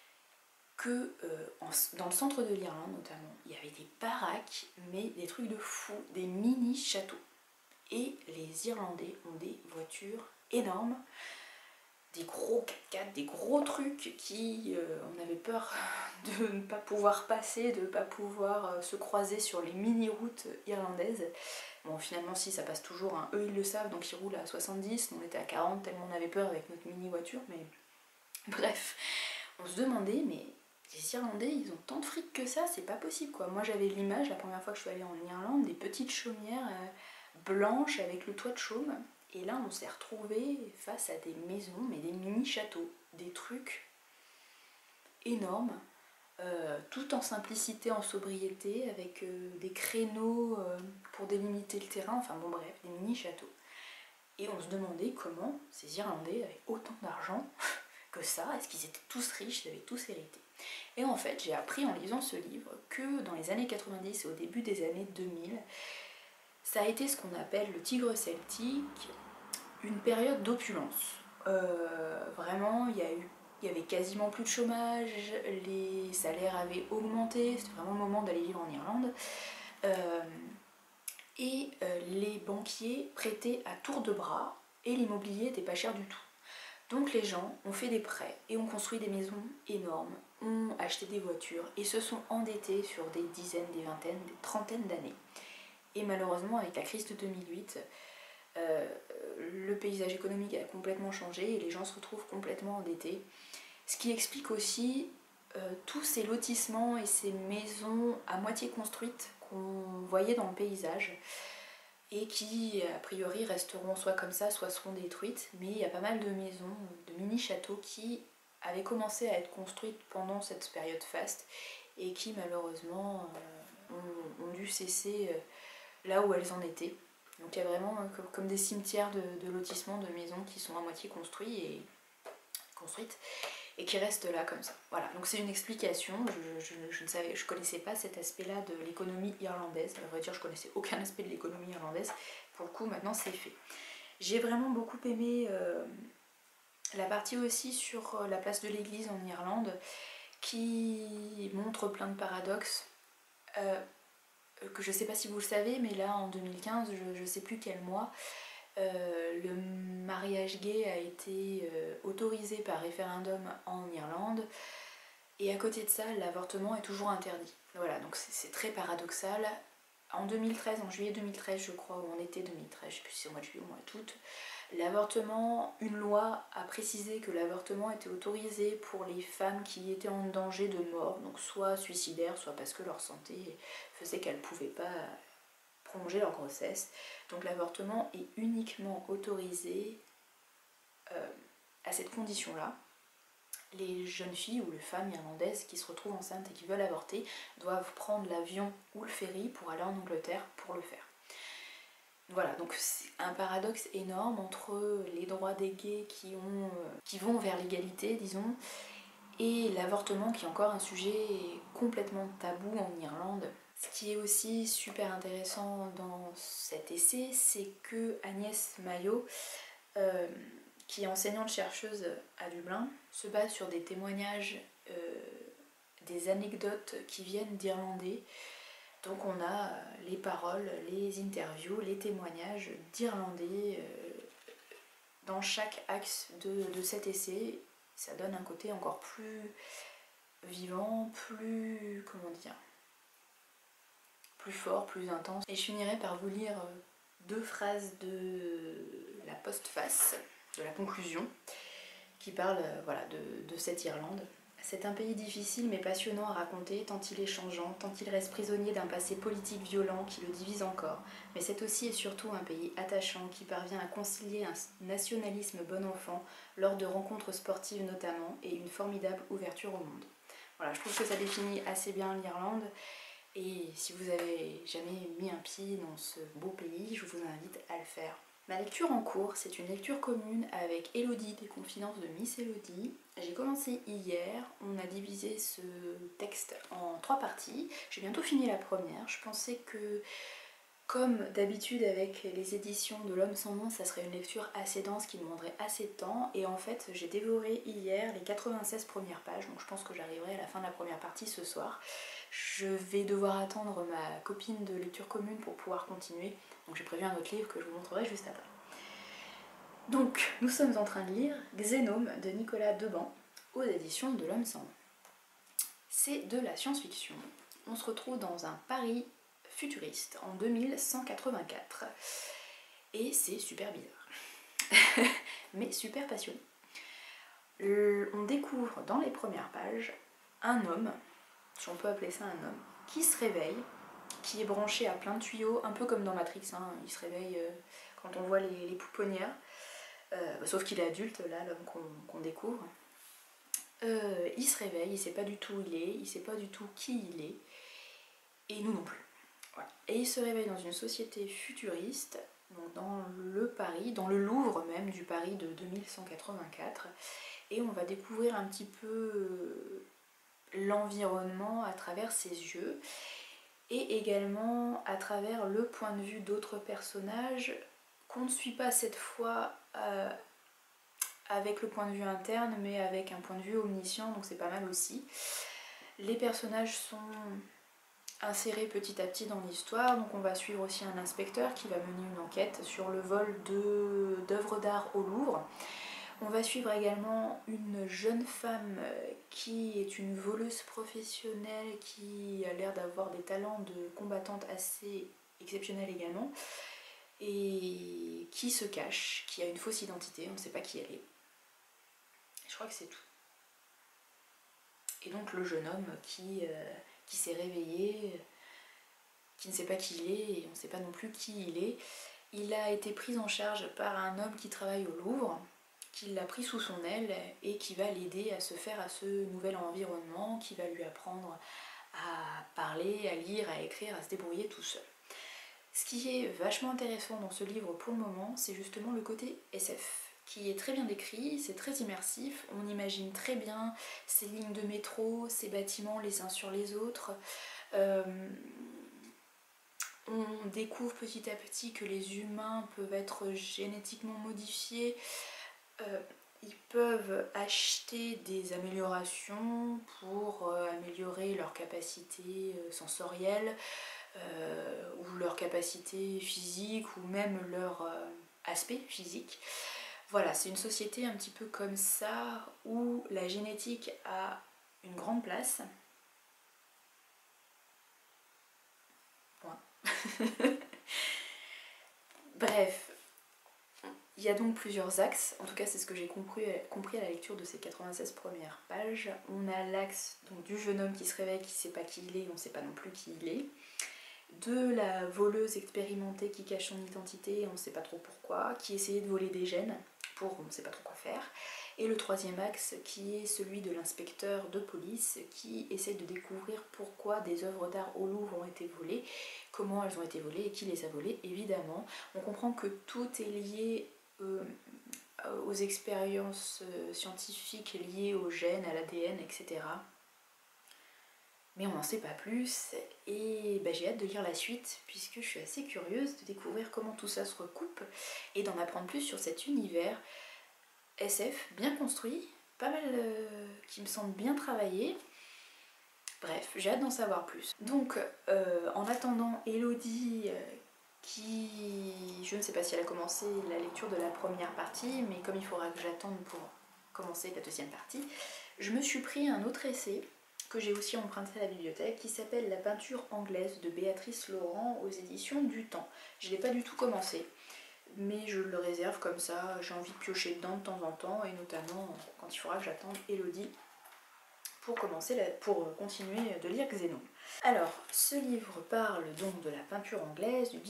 que euh, en, dans le centre de l'Irlande notamment, il y avait des baraques, mais des trucs de fou, des mini-châteaux. Et les Irlandais ont des voitures énormes, des gros quatre-quatre, des gros trucs qui, euh, on avait peur de ne pas pouvoir passer, de ne pas pouvoir euh, se croiser sur les mini-routes irlandaises. Bon, finalement si, ça passe toujours, hein. Eux ils le savent, donc ils roulent à soixante-dix, on était à quarante tellement on avait peur avec notre mini-voiture, mais bref, on se demandait, mais les Irlandais ils ont tant de fric que ça, c'est pas possible quoi. Moi j'avais l'image, la première fois que je suis allée en Irlande, des petites chaumières euh, blanches avec le toit de chaume. Et là on s'est retrouvés face à des maisons, mais des mini-châteaux, des trucs énormes, euh, tout en simplicité, en sobriété, avec euh, des créneaux euh, pour délimiter le terrain, enfin bon bref, des mini-châteaux. Et on se demandait comment ces Irlandais avaient autant d'argent que ça, est-ce qu'ils étaient tous riches, ils avaient tous hérité. Et en fait j'ai appris en lisant ce livre que dans les années quatre-vingt-dix et au début des années deux mille, ça a été ce qu'on appelle le tigre celtique, une période d'opulence. Euh, vraiment, il y a eu, il y avait quasiment plus de chômage, les salaires avaient augmenté, c'était vraiment le moment d'aller vivre en Irlande. Euh, et euh, les banquiers prêtaient à tour de bras et l'immobilier n'était pas cher du tout. Donc les gens ont fait des prêts et ont construit des maisons énormes, ont acheté des voitures et se sont endettés sur des dizaines, des vingtaines, des trentaines d'années. Et malheureusement, avec la crise de deux mille huit, euh, le paysage économique a complètement changé et les gens se retrouvent complètement endettés. Ce qui explique aussi euh, tous ces lotissements et ces maisons à moitié construites qu'on voyait dans le paysage et qui a priori resteront soit comme ça, soit seront détruites. Mais il y a pas mal de maisons, de mini-châteaux qui avaient commencé à être construites pendant cette période faste et qui malheureusement euh, ont, ont dû cesser euh, là où elles en étaient. Donc il y a vraiment euh, comme, comme des cimetières de, de lotissements, de maisons qui sont à moitié construits et, construites et qui restent là comme ça. Voilà, donc c'est une explication, je, je, je ne savais, je connaissais pas cet aspect-là de l'économie irlandaise, à vrai dire je connaissais aucun aspect de l'économie irlandaise, pour le coup maintenant c'est fait. J'ai vraiment beaucoup aimé euh, la partie aussi sur la place de l'église en Irlande, qui montre plein de paradoxes, euh, que je sais pas si vous le savez, mais là en deux mille quinze, je, je sais plus quel mois, Euh, le mariage gay a été euh, autorisé par référendum en Irlande et à côté de ça l'avortement est toujours interdit. Voilà, donc c'est très paradoxal. En deux mille treize, en juillet deux mille treize je crois, ou en été deux mille treize, je sais plus si c'est au mois de juillet ou au mois d'août, l'avortement, une loi a précisé que l'avortement était autorisé pour les femmes qui étaient en danger de mort, donc soit suicidaires, soit parce que leur santé faisait qu'elles ne pouvaient pas prolonger leur grossesse. Donc l'avortement est uniquement autorisé euh, à cette condition-là. Les jeunes filles ou les femmes irlandaises qui se retrouvent enceintes et qui veulent avorter doivent prendre l'avion ou le ferry pour aller en Angleterre pour le faire. Voilà, donc c'est un paradoxe énorme entre les droits des gays qui, ont, qui vont vers l'égalité, disons, et l'avortement qui est encore un sujet complètement tabou en Irlande. Ce qui est aussi super intéressant dans cet essai, c'est que Agnès Maillot, euh, qui est enseignante-chercheuse à Dublin, se base sur des témoignages, euh, des anecdotes qui viennent d'Irlandais. Donc on a les paroles, les interviews, les témoignages d'Irlandais euh, dans chaque axe de, de cet essai. Ça donne un côté encore plus vivant, plus... comment dire plus fort, plus intense. Et je finirai par vous lire deux phrases de la postface, de la conclusion, qui parle voilà, de, de cette Irlande. C'est un pays difficile mais passionnant à raconter, tant il est changeant, tant il reste prisonnier d'un passé politique violent qui le divise encore. Mais c'est aussi et surtout un pays attachant qui parvient à concilier un nationalisme bon enfant lors de rencontres sportives notamment et une formidable ouverture au monde. Voilà, je trouve que ça définit assez bien l'Irlande. Et si vous avez jamais mis un pied dans ce beau pays, je vous invite à le faire. Ma lecture en cours, c'est une lecture commune avec Elodie des Confidences de Miss Elodie. J'ai commencé hier, on a divisé ce texte en trois parties. J'ai bientôt fini la première. Je pensais que, comme d'habitude avec les éditions de L'Homme sans nom, ça serait une lecture assez dense qui demanderait assez de temps. Et en fait, j'ai dévoré hier les quatre-vingt-seize premières pages, donc je pense que j'arriverai à la fin de la première partie ce soir. Je vais devoir attendre ma copine de lecture commune pour pouvoir continuer. Donc j'ai prévu un autre livre que je vous montrerai juste après. Donc nous sommes en train de lire Xénome de Nicolas Deban aux éditions de L'Homme sans nom. C'est de la science-fiction. On se retrouve dans un Paris futuriste en deux mille cent quatre-vingt-quatre. Et c'est super bizarre. Mais super passionnant. On découvre dans les premières pages un homme, si on peut appeler ça un homme, qui se réveille, qui est branché à plein de tuyaux, un peu comme dans Matrix, hein, il se réveille euh, quand on voit les, les pouponnières, euh, sauf qu'il est adulte, là, l'homme qu'on qu'on découvre. Euh, il se réveille, il sait pas du tout où il est, il sait pas du tout qui il est, et nous non plus. Voilà. Et il se réveille dans une société futuriste, donc dans le Paris, dans le Louvre même du Paris de deux mille cent quatre-vingt-quatre, et on va découvrir un petit peu l'environnement à travers ses yeux et également à travers le point de vue d'autres personnages qu'on ne suit pas cette fois euh, avec le point de vue interne mais avec un point de vue omniscient, donc c'est pas mal aussi. Les personnages sont inséré petit à petit dans l'histoire. Donc on va suivre aussi un inspecteur qui va mener une enquête sur le vol d'œuvres d'art au Louvre. On va suivre également une jeune femme qui est une voleuse professionnelle qui a l'air d'avoir des talents de combattante assez exceptionnels également et qui se cache, qui a une fausse identité, on ne sait pas qui elle est. Je crois que c'est tout. Et donc le jeune homme qui, euh, qui s'est réveillé, qui ne sait pas qui il est et on ne sait pas non plus qui il est. Il a été pris en charge par un homme qui travaille au Louvre, qui l'a pris sous son aile et qui va l'aider à se faire à ce nouvel environnement, qui va lui apprendre à parler, à lire, à écrire, à se débrouiller tout seul. Ce qui est vachement intéressant dans ce livre pour le moment, c'est justement le côté S F, qui est très bien décrit, c'est très immersif, on imagine très bien ces lignes de métro, ces bâtiments les uns sur les autres. Euh, on découvre petit à petit que les humains peuvent être génétiquement modifiés, euh, ils peuvent acheter des améliorations pour euh, améliorer leur capacité euh, sensorielle, euh, ou leur capacité physique, ou même leur euh, aspect physique. Voilà, c'est une société un petit peu comme ça, où la génétique a une grande place. Point. Bref, il y a donc plusieurs axes, en tout cas c'est ce que j'ai compris, compris à la lecture de ces quatre-vingt-seize premières pages. On a l'axe du jeune homme qui se réveille, qui ne sait pas qui il est, on ne sait pas non plus qui il est. De la voleuse expérimentée qui cache son identité, on ne sait pas trop pourquoi, qui essayait de voler des gènes pour on ne sait pas trop quoi faire. Et le troisième axe qui est celui de l'inspecteur de police qui essaie de découvrir pourquoi des œuvres d'art au Louvre ont été volées, comment elles ont été volées et qui les a volées, évidemment. On comprend que tout est lié euh, aux expériences scientifiques liées aux gènes, à l'A D N, et cetera. Mais on n'en sait pas plus et bah, j'ai hâte de lire la suite puisque je suis assez curieuse de découvrir comment tout ça se recoupe et d'en apprendre plus sur cet univers S F bien construit, pas mal euh, qui me semble bien travaillé. Bref, j'ai hâte d'en savoir plus. Donc euh, en attendant Elodie euh, qui, je ne sais pas si elle a commencé la lecture de la première partie, mais comme il faudra que j'attende pour commencer la deuxième partie, je me suis pris un autre essai que j'ai aussi emprunté à la bibliothèque, qui s'appelle La peinture anglaise de Béatrice Laurent aux éditions du Temps. Je ne l'ai pas du tout commencé, mais je le réserve comme ça, j'ai envie de piocher dedans de temps en temps, et notamment quand il faudra que j'attende Elodie pour, commencer la, pour continuer de lire Xénon. Alors, ce livre parle donc de la peinture anglaise du,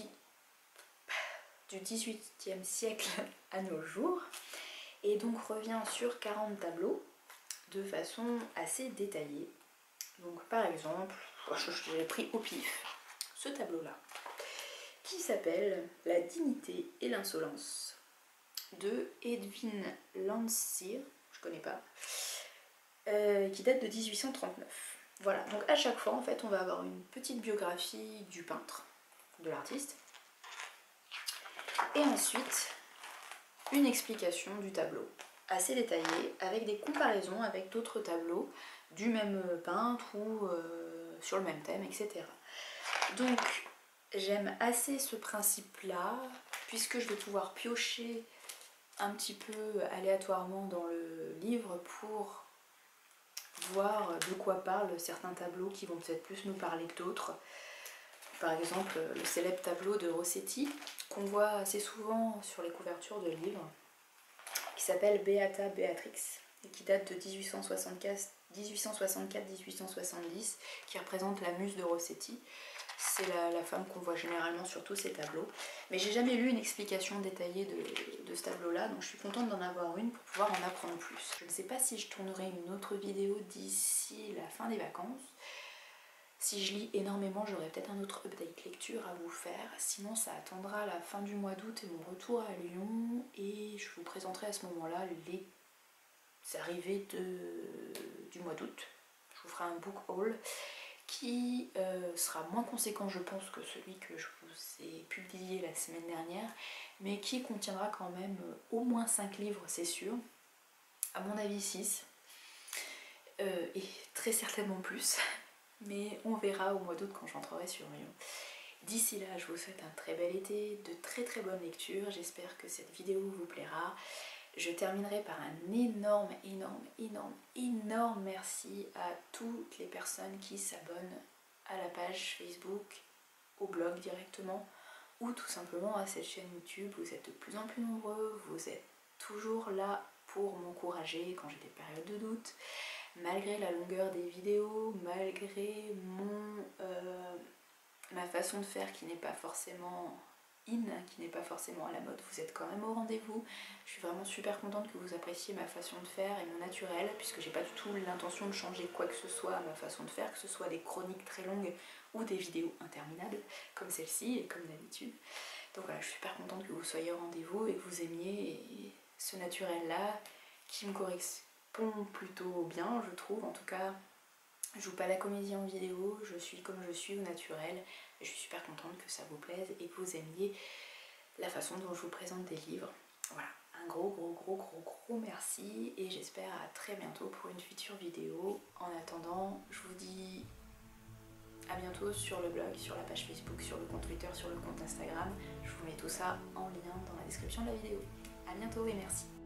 du dix-huitième siècle à nos jours, et donc revient sur quarante tableaux de façon assez détaillée. Donc par exemple, j'ai pris au pif ce tableau-là, qui s'appelle La dignité et l'insolence, de Edwin Landseer, je connais pas, euh, qui date de dix-huit cent trente-neuf. Voilà, donc à chaque fois en fait on va avoir une petite biographie du peintre, de l'artiste, et ensuite une explication du tableau, assez détaillée, avec des comparaisons avec d'autres tableaux du même peintre ou euh, sur le même thème, et cetera. Donc j'aime assez ce principe-là, puisque je vais pouvoir piocher un petit peu aléatoirement dans le livre pour voir de quoi parlent certains tableaux qui vont peut-être plus nous parler que d'autres. Par exemple, le célèbre tableau de Rossetti, qu'on voit assez souvent sur les couvertures de livres, qui s'appelle Beata Beatrix, et qui date de dix-huit cent soixante-quatre dix-huit cent soixante-dix, qui représente la muse de Rossetti. C'est la, la femme qu'on voit généralement sur tous ces tableaux. Mais j'ai jamais lu une explication détaillée de, de ce tableau-là, donc je suis contente d'en avoir une pour pouvoir en apprendre plus. Je ne sais pas si je tournerai une autre vidéo d'ici la fin des vacances. Si je lis énormément, j'aurai peut-être un autre update lecture à vous faire. Sinon, ça attendra la fin du mois d'août et mon retour à Lyon. Et je vous présenterai à ce moment-là les arrivées de, du mois d'août. Je vous ferai un book haul qui euh, sera moins conséquent, je pense, que celui que je vous ai publié la semaine dernière, mais qui contiendra quand même euh, au moins cinq livres, c'est sûr. À mon avis six. Euh, et très certainement plus. mais on verra au mois d'août quand j'entrerai sur Lyon. D'ici là, je vous souhaite un très bel été, de très très bonnes lectures, j'espère que cette vidéo vous plaira. Je terminerai par un énorme, énorme, énorme, énorme merci à toutes les personnes qui s'abonnent à la page Facebook, au blog directement, ou tout simplement à cette chaîne YouTube. Vous êtes de plus en plus nombreux, vous êtes toujours là pour m'encourager quand j'ai des périodes de doute, malgré la longueur des vidéos, malgré mon, euh, ma façon de faire qui n'est pas forcément in, qui n'est pas forcément à la mode, vous êtes quand même au rendez-vous. Je suis vraiment super contente que vous appréciez ma façon de faire et mon naturel, puisque j'ai pas du tout l'intention de changer quoi que ce soit à ma façon de faire, que ce soit des chroniques très longues ou des vidéos interminables comme celle-ci et comme d'habitude. Donc voilà, je suis super contente que vous soyez au rendez-vous et que vous aimiez ce naturel-là qui me correspond plutôt bien, je trouve. En tout cas, je joue pas la comédie en vidéo, je suis comme je suis au naturel et je suis super contente que ça vous plaise et que vous aimiez la façon dont je vous présente des livres. Voilà, un gros gros gros gros gros merci et j'espère à très bientôt pour une future vidéo. En attendant, je vous dis à bientôt sur le blog, sur la page Facebook, sur le compte Twitter, sur le compte Instagram. Je vous mets tout ça en lien dans la description de la vidéo. À bientôt et merci.